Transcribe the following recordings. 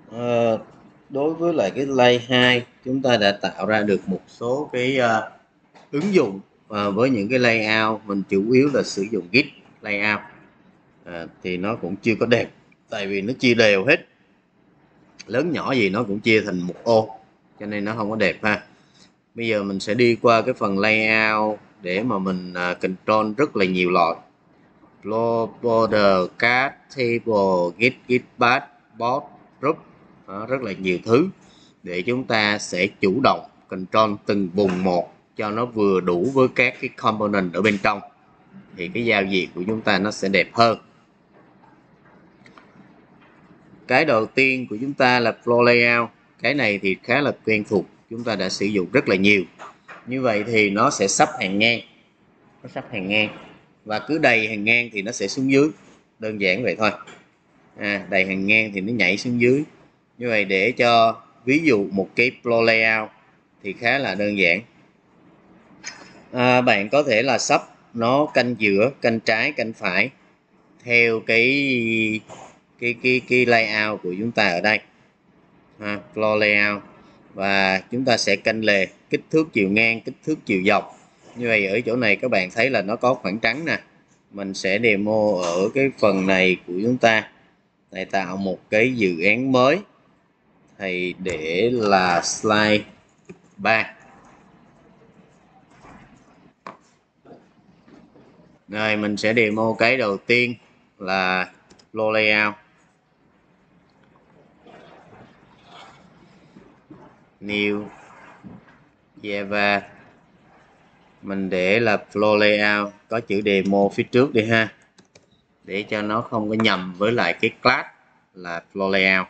Ờ, Đối với lại cái Lay 2, chúng ta đã tạo ra được một số cái ứng dụng với những cái layout mình chủ yếu là sử dụng git layout, thì nó cũng chưa có đẹp, tại vì nó chia đều hết, lớn nhỏ gì nó cũng chia thành một ô, cho nên nó không có đẹp ha. Bây giờ mình sẽ đi qua cái phần layout để mà mình control rất là nhiều loại: flow, border, card, table, git, git path, box, group. Đó, rất là nhiều thứ để chúng ta sẽ chủ động control từng vùng một cho nó vừa đủ với các cái component ở bên trong, thì cái giao diện của chúng ta nó sẽ đẹp hơn. Cái đầu tiên của chúng ta là flow layout. Cái này thì khá là quen thuộc, chúng ta đã sử dụng rất là nhiều. Như vậy thì nó sẽ sắp hàng ngang, nó sắp hàng ngang và cứ đầy hàng ngang thì nó sẽ xuống dưới, đơn giản vậy thôi. Đầy hàng ngang thì nó nhảy xuống dưới. Như vậy để cho ví dụ một cái flow layout thì khá là đơn giản. Bạn có thể là sắp nó canh giữa, canh trái, canh phải theo cái layout của chúng ta ở đây, floor layout, và chúng ta sẽ canh lề kích thước chiều ngang, kích thước chiều dọc. Như vậy ở chỗ này các bạn thấy là nó có khoảng trắng nè. Mình sẽ demo ở cái phần này của chúng ta, để tạo một cái dự án mới, thì để là slide 3. Rồi mình sẽ demo cái đầu tiên là flow layout. New Java, mình để là flow layout, có chữ demo phía trước đi ha, để cho nó không có nhầm với lại cái class là flow layout.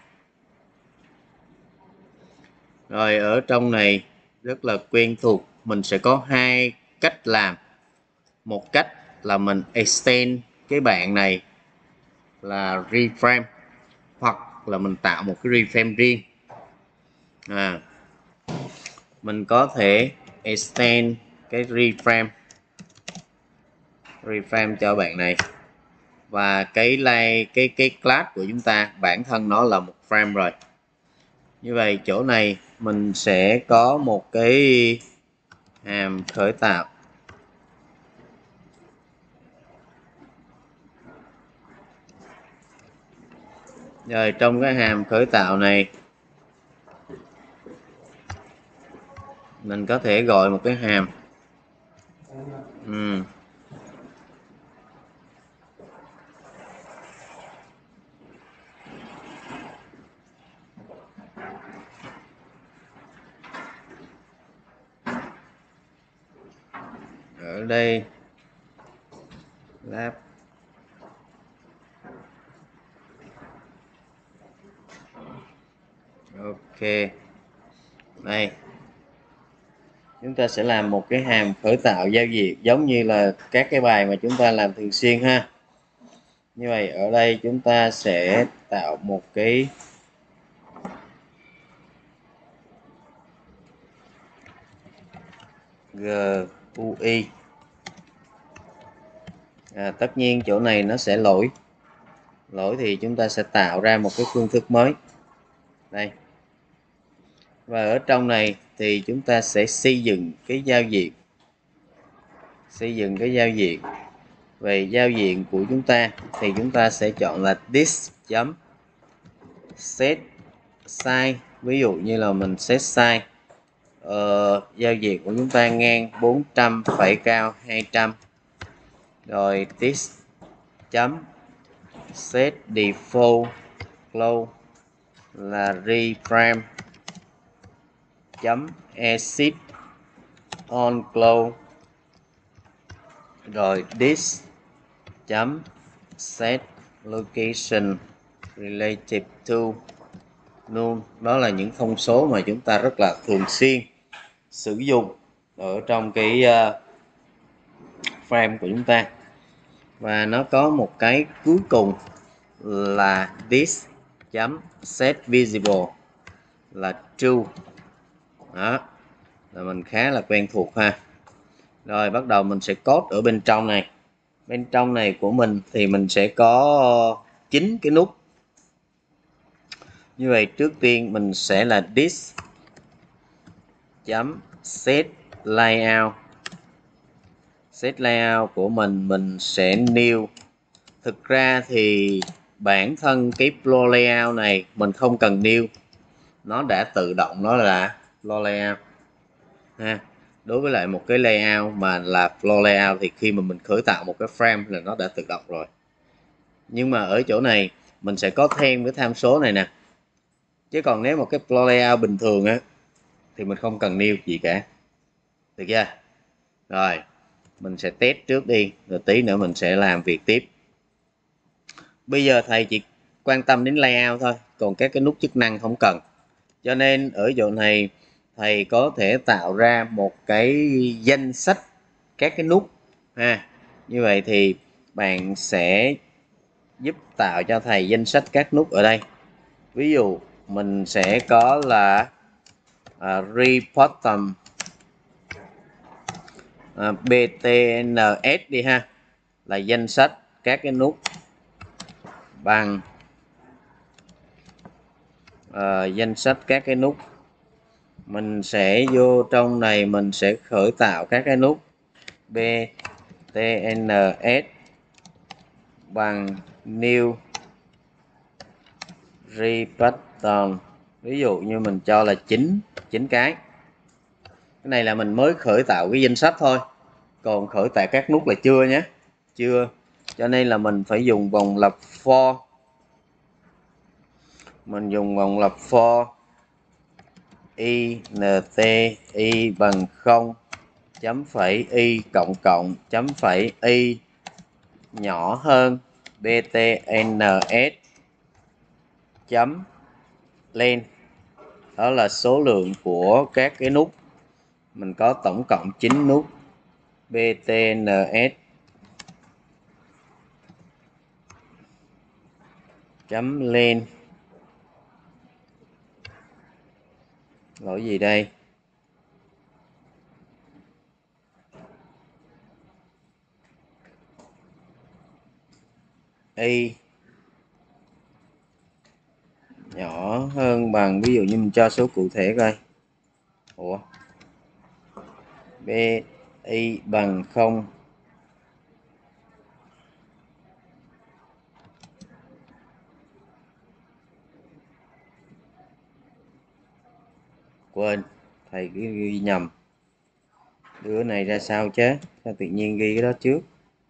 Rồi ở trong này rất là quen thuộc, mình sẽ có hai cách làm. Một cách là mình extend cái bạn này là reframe, hoặc là mình tạo một cái reframe riêng. Mình có thể extend cái reframe cho bạn này, và cái class của chúng ta bản thân nó là một frame rồi. Như vậy chỗ này mình sẽ có một cái hàm khởi tạo. Rồi trong cái hàm khởi tạo này mình có thể gọi một cái hàm ở đây lab. Ok, đây chúng ta sẽ làm một cái hàm khởi tạo giao diện giống như là các cái bài mà chúng ta làm thường xuyên ha. Như vậy ở đây chúng ta sẽ tạo một cái GUI. Tất nhiên chỗ này nó sẽ lỗi thì chúng ta sẽ tạo ra một cái phương thức mới đây, và ở trong này thì chúng ta sẽ xây dựng cái giao diện. Về giao diện của chúng ta thì chúng ta sẽ chọn là this chấm set size. Ví dụ như là mình set size giao diện của chúng ta ngang 400, phải cao 200. Rồi this chấm set default flow là reframe chấm exit on glow. Rồi this chấm set location relative to null. Đó là những thông số mà chúng ta rất là thường xuyên sử dụng ở trong cái frame của chúng ta. Và nó có một cái cuối cùng là this chấm set visible là true. Đó là mình khá là quen thuộc ha. Rồi bắt đầu mình sẽ code ở bên trong này. Bên trong này của mình thì mình sẽ có 9 cái nút. Như vậy trước tiên mình sẽ là this chấm set layout. Set layout của mình sẽ new. Thực ra thì bản thân cái floor layout này mình không cần new, nó đã tự động nó là floor layout ha. Đối với lại một cái layout mà là floor layout thì khi mà mình khởi tạo một cái frame là nó đã tự động rồi. Nhưng mà ở chỗ này mình sẽ có thêm cái tham số này nè. Chứ còn nếu một cái floor layout bình thường á thì mình không cần new gì cả. Được chưa? Rồi, mình sẽ test trước đi, rồi tí nữa mình sẽ làm việc tiếp. Bây giờ thầy chỉ quan tâm đến layout thôi, còn các cái nút chức năng không cần. Cho nên ở chỗ này thầy có thể tạo ra một cái danh sách các cái nút ha. Như vậy thì bạn sẽ giúp tạo cho thầy danh sách các nút ở đây. Ví dụ mình sẽ có là report btns đi ha, là danh sách các cái nút bằng danh sách các cái nút. Mình sẽ vô trong này, mình sẽ khởi tạo các cái nút btns bằng new repattern. Ví dụ như mình cho là 9 cái này là mình mới khởi tạo cái danh sách thôi, còn khởi tạo các nút là chưa nhé, chưa. Cho nên là mình phải dùng vòng lặp for. Mình dùng vòng lặp for int y bằng 0 chấm phẩy y cộng cộng chấm phẩy y nhỏ hơn btns chấm lên. Đó là số lượng của các cái nút. Mình có tổng cộng 9 nút. btns chấm lên. Lỗi gì đây? Y nhỏ hơn bằng, ví dụ như mình cho số cụ thể coi. Ủa, b y bằng 0 quên, thầy ghi nhầm. Đứa này ra sao chứ, sao tự nhiên ghi cái đó trước.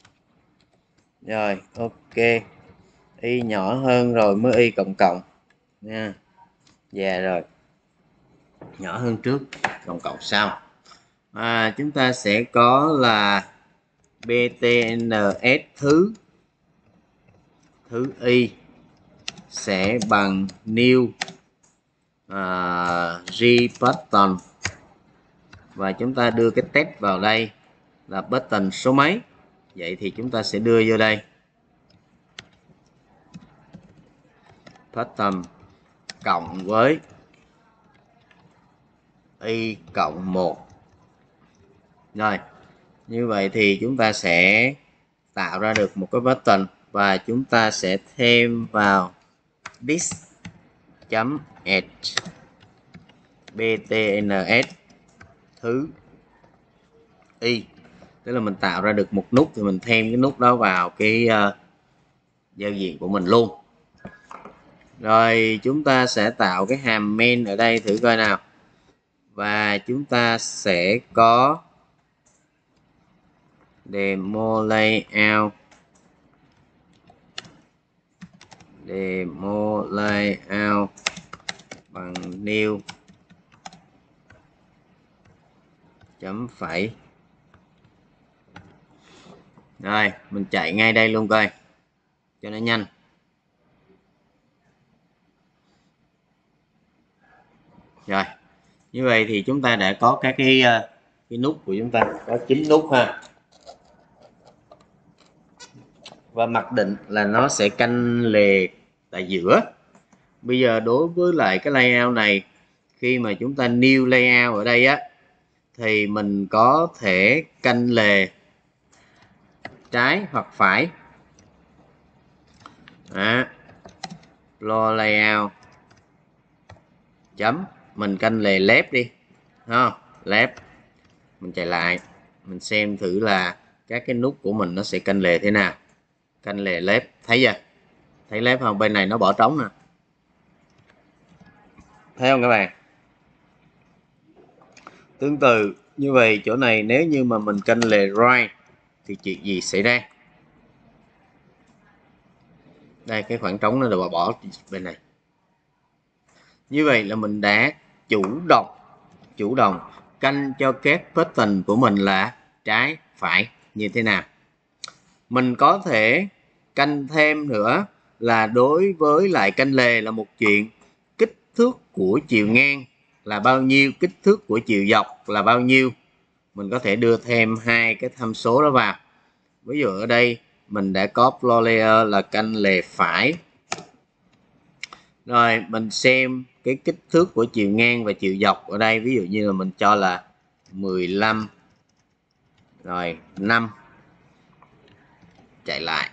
Rồi ok, y nhỏ hơn rồi mới y cộng cộng nha. Dạ rồi, nhỏ hơn trước, cộng cộng sau. Chúng ta sẽ có là btns thứ y sẽ bằng new button, và chúng ta đưa cái test vào đây là button số mấy. Vậy thì chúng ta sẽ đưa vô đây button cộng với y cộng 1. Rồi, như vậy thì chúng ta sẽ tạo ra được một cái button, và chúng ta sẽ thêm vào this chấm add btns thứ y. Tức là mình tạo ra được một nút thì mình thêm cái nút đó vào cái giao diện của mình luôn. Rồi chúng ta sẽ tạo cái hàm main ở đây thử coi nào. Và chúng ta sẽ có demo layout bằng new chấm phẩy. Rồi mình chạy ngay đây luôn coi cho nó nhanh. Rồi như vậy thì chúng ta đã có các cái nút của chúng ta, có 9 nút ha, và mặc định là nó sẽ canh lề tại giữa. Bây giờ đối với lại cái layout này, khi mà chúng ta new layout ở đây á, thì mình có thể canh lề trái hoặc phải. Floor layout chấm, mình canh lề left đi, không? Left, mình chạy lại, mình xem thử là các cái nút của mình nó sẽ canh lề thế nào. Canh lề left, thấy chưa? Thấy left không? Bên này nó bỏ trống nè, thấy không các bạn? Tương tự như vậy, chỗ này nếu như mà mình canh lề right thì chuyện gì xảy ra? Đây, cái khoảng trống nó được bỏ bên này. Như vậy là mình đã chủ động canh cho các pattern của mình là trái phải như thế nào. Mình có thể canh thêm nữa là đối với lại canh lề là một chuyện, kích thước của chiều ngang là bao nhiêu, kích thước của chiều dọc là bao nhiêu. Mình có thể đưa thêm hai cái tham số đó vào. Ví dụ ở đây mình đã có floor layer là canh lề phải. Rồi mình xem cái kích thước của chiều ngang và chiều dọc ở đây, ví dụ như là mình cho là 15 rồi 5, chạy lại.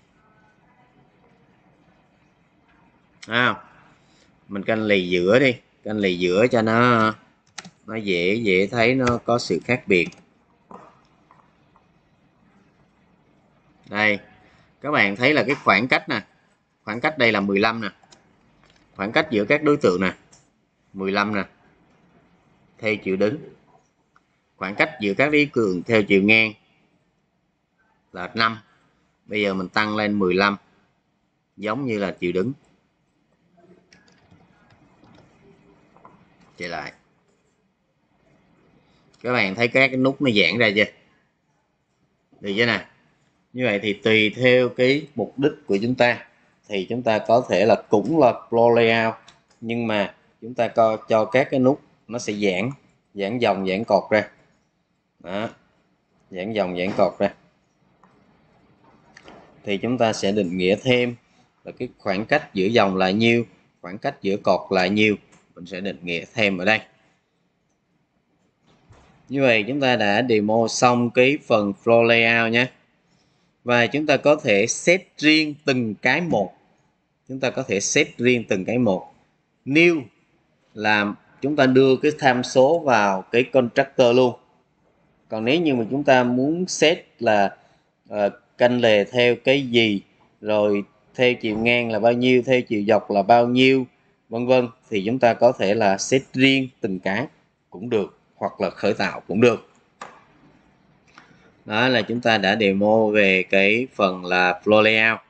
Mình canh lề giữa đi, canh lề giữa cho nó dễ thấy, nó có sự khác biệt. Đây, các bạn thấy là cái khoảng cách nè, khoảng cách đây là 15 nè, khoảng cách giữa các đối tượng nè 15 nè, theo chiều đứng. Khoảng cách giữa các đối tượng theo chiều ngang là 5. Bây giờ mình tăng lên 15, giống như là chiều đứng. Chạy lại. Các bạn thấy các cái nút nó giãn ra chưa? Được chưa nè? Như vậy thì tùy theo cái mục đích của chúng ta thì chúng ta có thể là cũng là floor layout, nhưng mà chúng ta cho các cái nút nó sẽ giãn dòng giãn cột ra. Đó, giãn dòng giãn cột ra. Thì chúng ta sẽ định nghĩa thêm là cái khoảng cách giữa dòng là nhiêu, khoảng cách giữa cột là nhiêu, mình sẽ định nghĩa thêm ở đây. Như vậy chúng ta đã demo xong cái phần floor layout nhé. Và chúng ta có thể set riêng từng cái một. Chúng ta có thể set riêng từng cái một. New là chúng ta đưa cái tham số vào cái constructor luôn. Còn nếu như mà chúng ta muốn set là canh lề theo cái gì, rồi theo chiều ngang là bao nhiêu, theo chiều dọc là bao nhiêu, vân vân, thì chúng ta có thể là set riêng từng cái cũng được, hoặc là khởi tạo cũng được. Đó là chúng ta đã demo về cái phần là floor layout.